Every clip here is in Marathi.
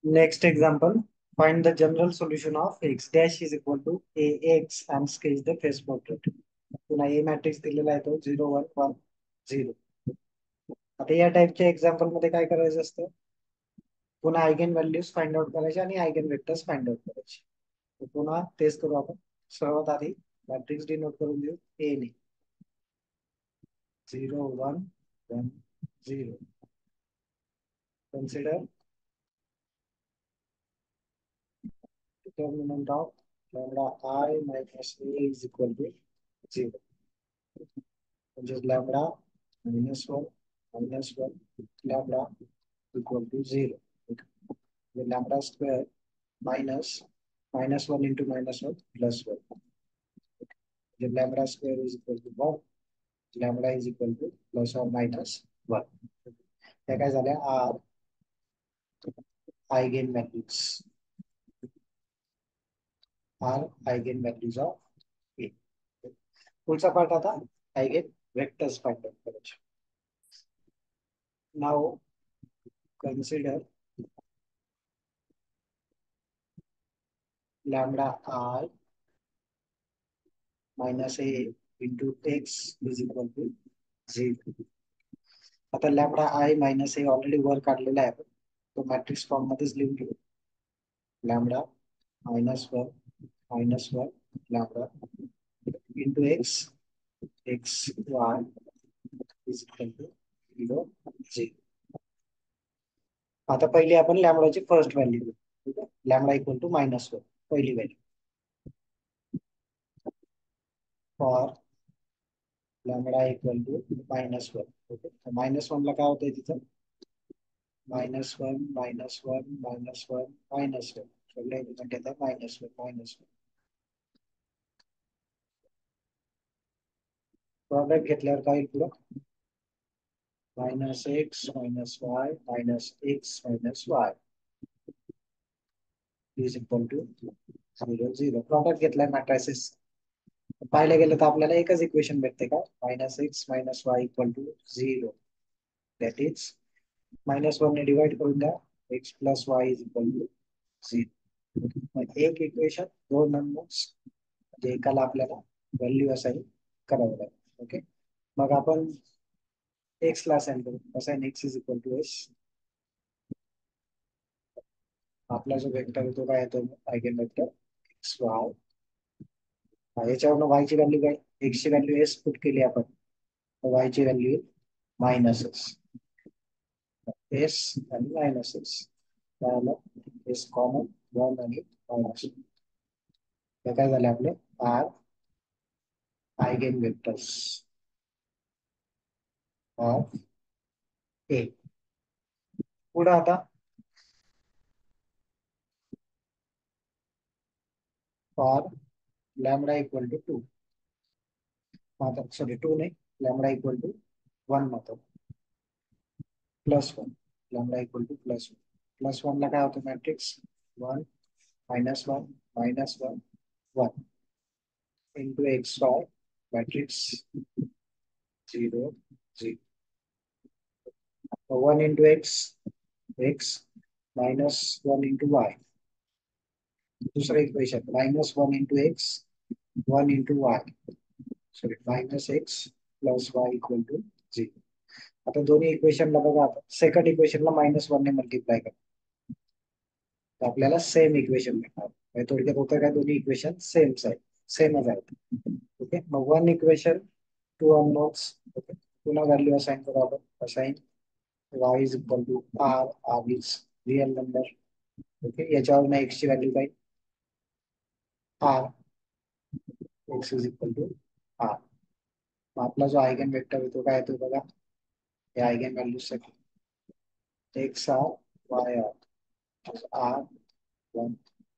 Next example, find the general solution of x dash is equal to ax and sketch the face portrait. पुन्हा A मॅट्रिक्स दिलेला आहे तो 0 1 1 0. आता या टाइपच्या एक्झाम्पल मध्ये काय करायचं असतं, पुन्हा आयगेन व्हॅल्यूज फाइंड आउट करायचे आणि आयगेन वेक्टर्स फाइंड आउट करायचे. तर पुन्हा तेच करू आपण. सर्वात आधी मॅट्रिक्स डिनोट करून देऊ ए ने 0 1 1 0. Consider determinant of lambda I minus a is equal to 0. म्हणजे lambda -1 -1 lambda equal to 0. Lambda square minus -1 into -1 +1. म्हणजे lambda square is equal to 1. Lambda is equal to +or -1. त्या काय झाल्या are eigen values of A. पुढचा पार्ट आता आयगेन वेक्टर्स फाइंड आउट करायचे. Now consider lambda I minus A into X is equal to 0. आता lambda I minus A already वर काढलेला आहे, तो मॅट्रिक्स फॉर्म मध्येच लिहून घेऊ. Lambda -1 lambda into X X Y is equal to 0 0. आता पहिली आपण लॅमडाची फर्स्ट व्हॅल्यू घेऊ. ठीक आहे, लॅमडा इक्वल टू -1 पहिली value for lambda equal to -1. Okay, -1 ला काय होतंय तिथं -1 -1 -1 -1 सगळे एलिमेंट येतात -1 प्रॉडक्ट घेतल्यावर काय येईल पुढं -x -y -x -y is equal to 0 0. Product घेतलाय मॅट्रायसिस. पाहायला गेलं तर आपल्याला एकच इक्वेशन भेटते का -x -y equal to 0. That is -1 ने डिवाइड करून द्या x plus Y is equal to 0. एक इक्वेशन दोन नंबर्स म्हणजे एकाला आपल्याला व्हॅल्यू असाइन करावं लागेल. ओके, मग आपण एक्स ला असाइन करू. Assign X is equal to S. आपला जो वेक्टर आहे तो काय येतो आयगेन वेक्टर एक्स वाय. याच्यावरनं वाय ची व्हॅल्यू काय, एक्स ची व्हॅल्यू एस पुट केली आपण, वाय ची व्हॅल्यू -एस. एस आणि -एस त्याला एस कॉमन 1 आणि -1. काय झाले आपले are eigen vectors of A. पुढे आता फॉर लॅमडा इक्वल टू 2. आता सॉरी 2 नाही, लॅमडा इक्वल टू 1 मध्ये +1. लॅमडा इक्वल टू +1 ला काय होतं matrix 1 -1 -1 1 into X Y matrix 0 0. 1 into X X -1 into Y. दुसरं equation -1 into X 1 into Y sorry -x plus Y equal to 0. आता दोन्ही इक्वेशनला बघा, आता सेकंड इक्वेशनला -1 ने मल्टिप्लाय करा तर आपल्याला सेम इक्वेशन भेटणार. थोडक्यात होतं काय, दोन्ही इक्वेशन सेमच आहेत. ओके, मग 1 इक्वेशन 2 अननोन्स. ओके, पुन्हा व्हॅल्यू असाइन करू आपण. Assign y is equal to R. R is real number. Okay, याच्यावर ना एक्स ची व्हॅल्यू काय R. X is equal to R. आपला जो आयगन वेक्टर आहे तो काय येतो बघा, या आयगन व्हॅल्यू साठी X R Y R R 1.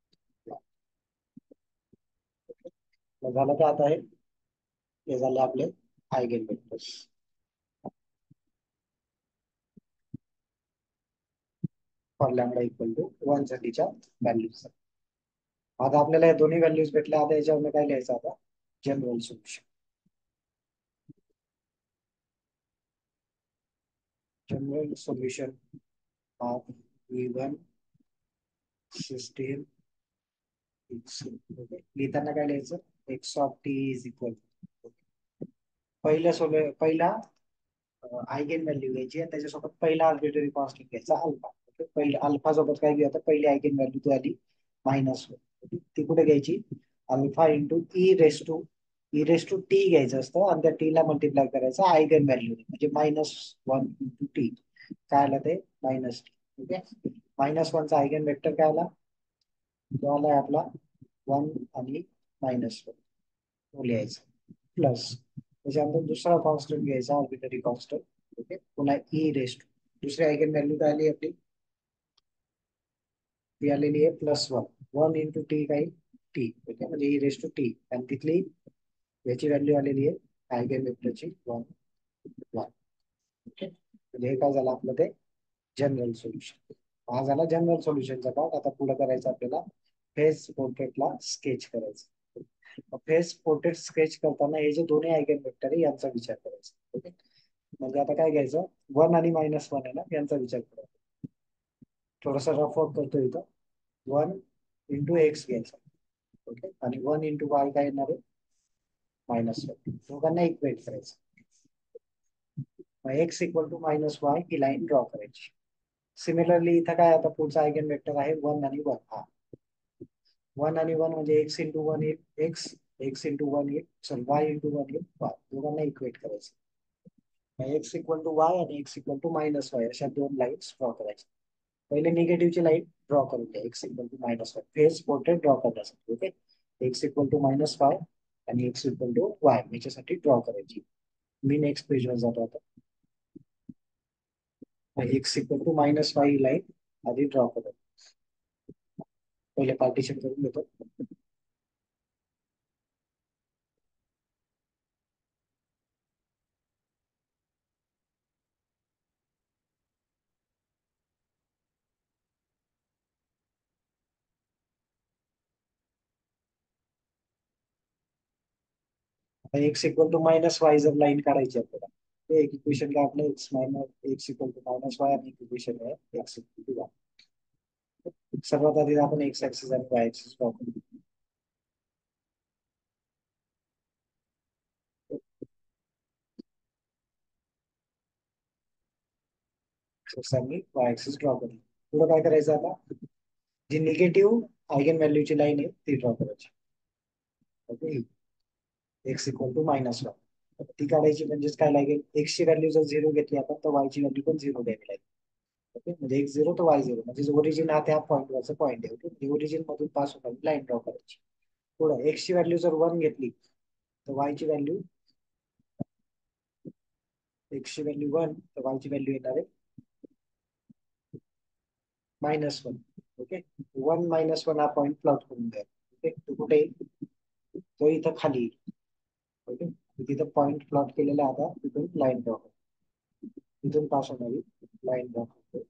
झालं का आता हे झाले आपले eigen vectors for lambda equal to 1 साठीच्या व्हॅल्यूज. आता आपल्याला या दोन्ही व्हॅल्यूज भेटल्या. आता याच्यावर काय लिहायचं, आता general solution. General solution of V1 16 okay. लिहिताना काय लिहायचं X of T is equal पहिला आयगेन व्हॅल्यू घ्यायची आणि त्याच्यासोबत पहिला आर्बिट्ररी कॉन्स्टंट घ्यायचा अल्फा. ओके. पहिला अल्फा सोबत काय घेऊया तर पहिली आयगेन व्हॅल्यू ती आली -1. ती कुठे घ्यायची alpha into E raise to T घ्यायचं असतं आणि त्या टी ला मल्टिप्लाय करायचं आयगेन व्हॅल्यू म्हणजे -1 इंटू टी. काय आलं ते -टी. ओके. -1चा आयगेन वेक्टर काय आला तो आलाय आपला 1 आणि -1 तो लिहायचा प्लस त्याच्यानंतर दुसरा कॉन्स्टंट घ्यायचा आर्बिटरी कॉन्स्टंट. ओके. पुन्हा ई रेस्ट दुसरी आयगेन व्हॅल्यू काय आली आपली ती आलेली आहे +1. 1 इंटू टी काही टी. ओके म्हणजे ई रेस टू टी आणि तिथली याची व्हॅल्यू आलेली आहे आयगेन वेक्टरची 1. ओके म्हणजे हे काय झालं आपलं ते जनरल सोल्युशन. हा झाला जनरल सोल्युशनचा पार्ट. आता पुढे करायचं आपल्याला फेस पोर्ट्रेटला स्केच करायचं. फेस पोर्ट्रेट स्केच करताना हे जे दोन्ही आयगेन वेक्टर आहे यांचा विचार करायचा. ओके म्हणजे आता काय घ्यायचं 1 आणि -1 आहे ना यांचा विचार करायचा. थोडासा रफ वर्क करतो इथं 1 इंटू एक्स घ्यायचा. ओके आणि 1 इंटू वाय काय येणार आहे -1. दोघांना इक्वेट करायचं. एक्स इक्वल टू -वाय ही लाईन ड्रॉ करायची. सिमिलरली इथं काय आता पुढचा आयगेन वेक्टर आहे 1 आणि 1. हा 1 आणि 1 म्हणजे एक्स इंटू वन येईल एक्स. एक्स इंटू वन येईल सॉरी y इंटू 1 येईल वाय. दोघांना इक्वेट करायचं. एक्स इक्वल टू वाय आणि एक्स इक्वल टू -वाय अशा दोन लाईन्स ड्रॉ करायच्या. पहिले निगेटिव्हची लाईन ड्रॉ करून द्या X equal to -Y face portrait draw करण्यासाठी. Okay X equal to -Y आणि एक्स इक्वल टू वाय याच्यासाठी ड्रॉ करायची. मी नेक्स्ट पेजवर जातो आता. एक्स इक्वल टू -वाय ही लाईन आधी ड्रॉ करतो. पहिले पार्टिशन करून घेतो. एक्स इक्वल टू -वाय जर लाईन काढायची आपल्याला ते एक इक्वेशन काय आपलं एक्स इक्वल टू -वाय आणि इक्वेशन आहे एक्स इक्वल टू वाय. सर्वात आधी आपण एक्स ऍक्सिस आणि वाय ऍक्सिस ड्रॉ करू. एक्स आणि वाय ऍक्सिस ड्रॉ करू. पुढे काय करायचं आता जी निगेटिव्ह आयगेन व्हॅल्यूची लाईन आहे ती ड्रॉ करायची. ओके एक्स इक्वल टू -1 ती काढायची म्हणजेच काय लागेल एक्स ची व्हॅल्यू जर 0 घेतली आपण तर वाय ची व्हॅल्यू पण 0 द्यावी लागेल. ओके म्हणजे एक्स 0 तर वाय 0 म्हणजे ओरिजिन हा त्या पॉईंट वरचा पॉईंट आहे. ओके म्हणजे ओरिजिन मधून पास होणारी लाईन ड्रॉ करायची. पुढे एक्स ची व्हॅल्यू जर 1 घेतली तर वाय ची व्हॅल्यू एक्स ची व्हॅल्यू 1 तर वाय ची व्हॅल्यू येणार आहे -1. ओके 1 - 1 हा पॉईंट प्लॉट करून द्या. ओके तो कुठे येईल तो इथं खाली येईल. ओके तिथं पॉईंट प्लॉट केलेला आता तिथून लाईन ड्रॉ करतो. तिथून पास होणारी लाईन ड्रॉ करतो.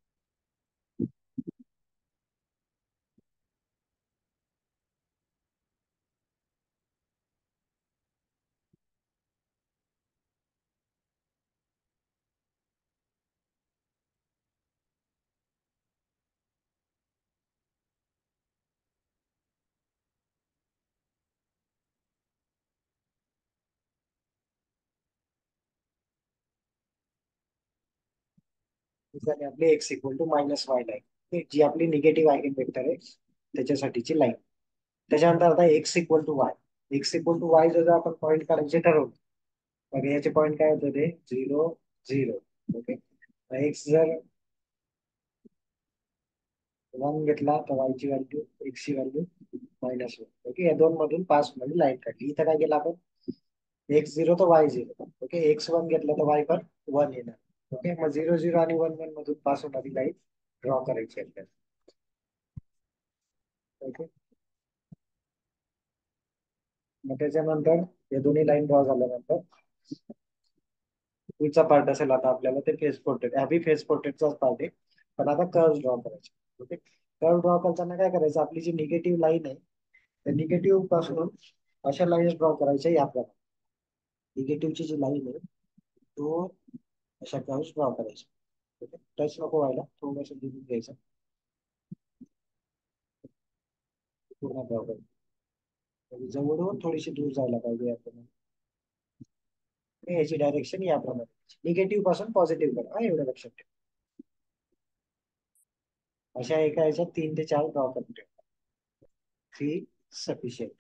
आणि आपली X equal to -Y line जी आपली निगेटिव्ह आयगेन वेक्टर आहे त्याच्यासाठीची लाईन. त्याच्यानंतर आता एक्स इक्वल टू वाय जर आपण पॉईंट करायचे ठरवलं तर याचे पॉईंट काय होतं ते 0 0. ओके एक्स जर 1 घेतला तर वाय ची व्हॅल्यू एक्स ची व्हॅल्यू -1. ओके या दोन मधून पास होणारी लाईन काढली. इथं काय केलं आपण एक्स 0 तर वाय 0. ओके एक्स 1 घेतला तर वाय पण 1 येणार. ओके मग 0 0 आणि 1 1 मधून पास होणारी लाईन ड्रॉ करायची आपल्याला. ओके मग त्याच्यानंतर या दोन्ही लाईन ड्रॉ झाल्यानंतर पुढचा पार्ट असेल आता आपल्याला ते फेस पोर्ट्रेट हा बी फेस पोर्ट्रेटचाच पार्ट आहे पण आता कर्व ड्रॉ करायचे. ओके कर्व ड्रॉ करताना काय करायचं आपली जी निगेटिव्ह लाईन आहे त्या निगेटिव्ह पासून अशा लाईन्स ड्रॉ करायच्या याप्रमाणे. निगेटिव्हची जी लाईन आहे तो अशा कर्व्स ड्रॉ करायचा. ओके टच नको व्हायला थोडंसं दूर घ्यायचं. पूर्ण प्रॉब्लेम जवळून थोडीशी दूर जायला पाहिजे आपण. याची डायरेक्शन याप्रमाणे निगेटिव्ह पासून पॉझिटिव्ह करा एवढं लक्षात ठेवा. अशा एका ह्याच्यात 3 ते 4 ड्रॉ करून ठेवा. 3 सफिशियंट.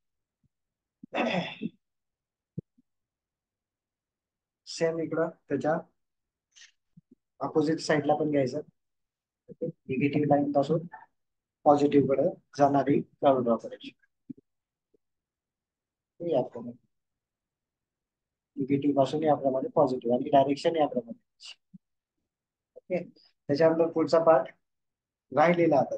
सेम इकडं त्याच्या अपोजिट साईडला पण घ्यायचं. निगेटिव्ह लाईन पासून पॉझिटिव्ह कडे जाणारी कर्व ड्रॉ करायची. याप्रमाणे निगेटिव्ह पासून याप्रमाणे पॉझिटिव्ह आणि डायरेक्शन याप्रमाणे. ओके, त्याच्यानंतर पुढचा पार्ट राहिलेला आता.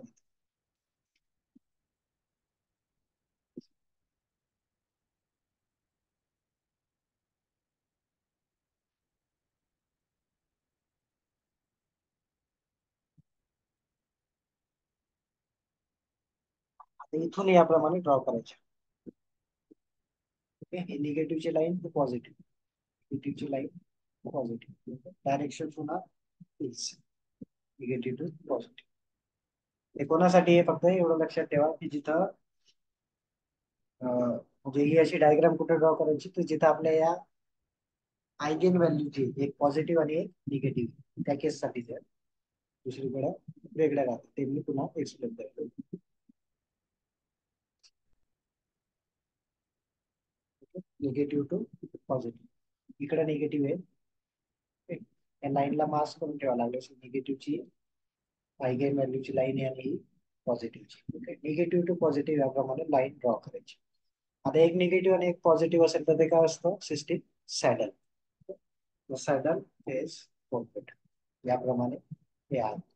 इथून याप्रमाणे ड्रॉ करायचे. ओके, ही निगेटिव्हची लाईन टू पॉझिटिव्ह, निगेटिव्हची लाईन पॉझिटिव्ह, डायरेक्शन पुन्हा निगेटिव्ह टू पॉझिटिव्ह. हे कोणासाठी आहे फक्त एवढं लक्षात ठेवा की जिथं म्हणजे ही अशी डायग्राम कुठे ड्रॉ करायची तर जिथं आपल्या या आयगेन व्हॅल्यूची एक पॉझिटिव्ह आणि एक निगेटिव्ह त्या केससाठी जर दुसरीकडे वेगळ्या राहतात ते मी पुन्हा एक्सप्लेन करतो. निगेटिव्ह टू पॉझिटिव्ह, इकडे निगेटिव्ह आहे. या लाईनला मास्क करून ठेवा लागले. निगेटिव्हची आयगेन व्हॅल्यूची लाईन आहे आणि पॉझिटिव्हची. ओके, निगेटिव्ह टू पॉझिटिव्ह याप्रमाणे लाईन ड्रॉ करायची. आता एक निगेटिव्ह आणि एक पॉझिटिव्ह असेल तर ते काय असतं system saddle. Saddle is perfect याप्रमाणे हे आहे.